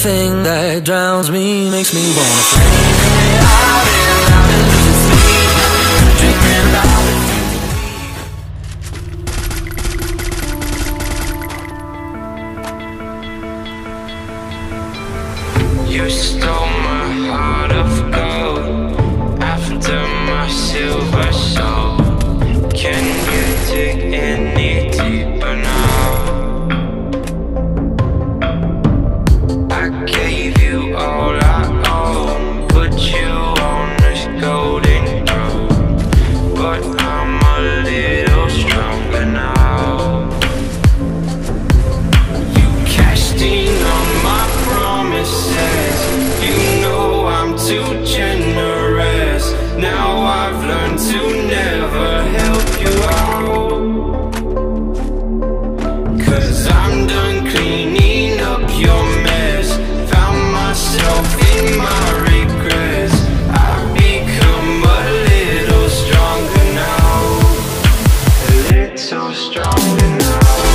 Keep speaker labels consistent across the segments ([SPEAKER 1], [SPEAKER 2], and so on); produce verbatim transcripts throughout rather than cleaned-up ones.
[SPEAKER 1] thing that drowns me, makes me wanna scream it out and loud and lose sleep, dreaming about the future. You stole my heart of gold after my silver soul. Can you dig any deeper now? I gave you all I own, put you on this golden throne, but I'm a little stronger now. You cashed in on my promises, you know I'm too generous. Now I've learned to never help you out, 'cause I'm done cleaning up your mess. Found myself in my regrets. I've become a little stronger now, a little stronger now.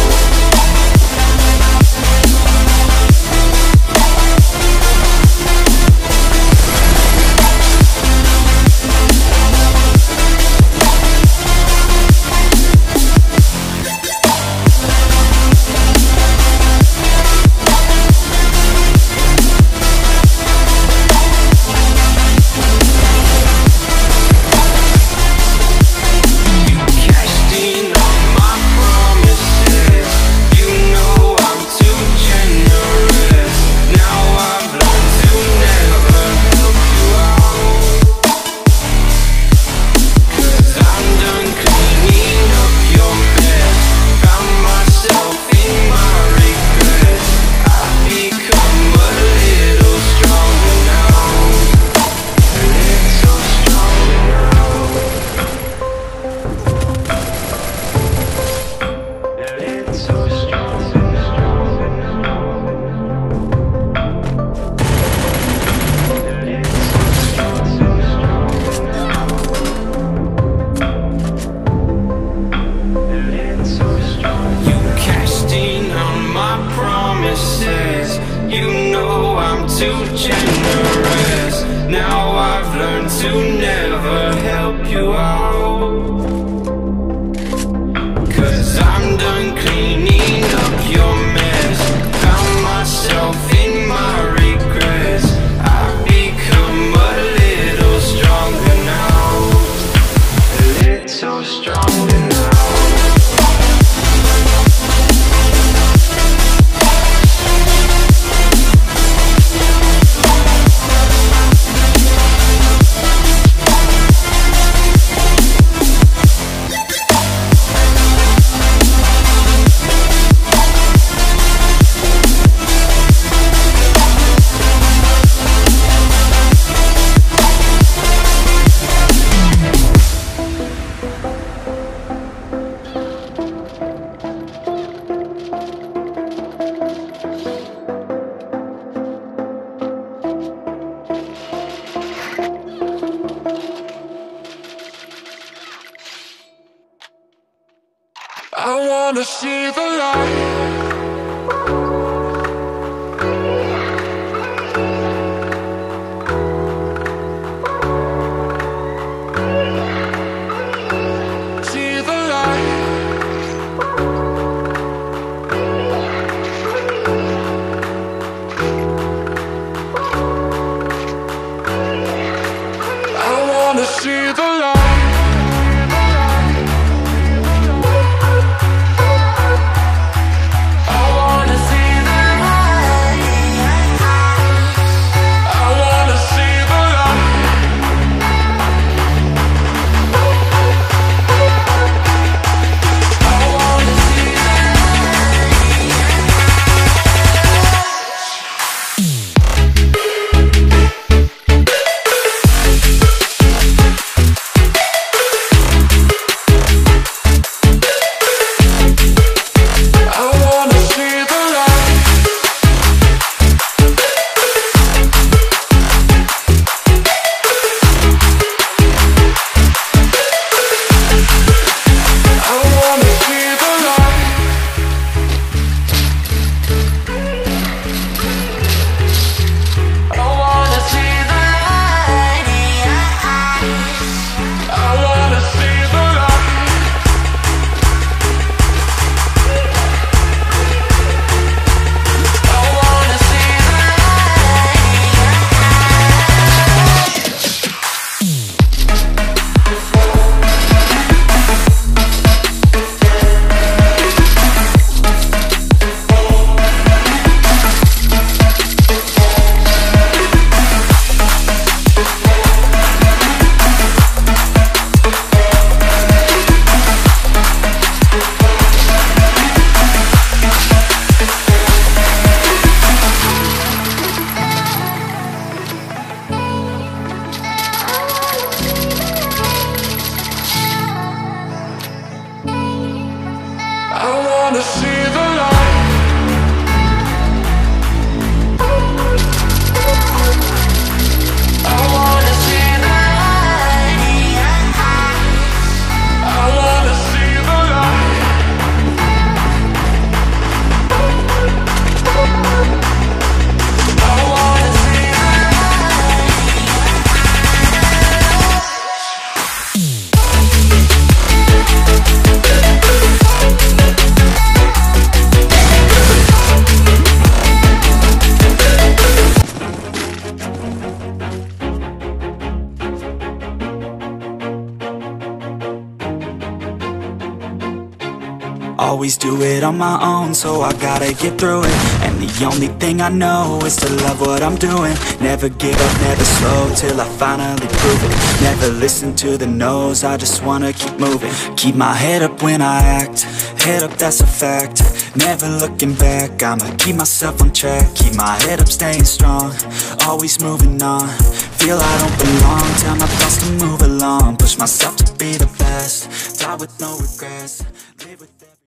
[SPEAKER 1] You know I'm too generous. Now I've learned to never help you out, 'cause I'm done cleaning up your mess. Found myself in my regrets. I've become a little stronger now, a little stronger now.
[SPEAKER 2] I wanna see the light. See the light. I wanna see the light.
[SPEAKER 3] always do it on my own, so I gotta get through it. And the only thing I know is to love what I'm doing. Never give up, never slow, till I finally prove it. Never listen to the no's, I just wanna keep moving. Keep my head up when I act, head up, that's a fact. Never looking back, I'ma keep myself on track. Keep my head up, staying strong, always moving on. Feel I don't belong, tell my thoughts to move along. Push myself to be the best, die with no regrets. Live with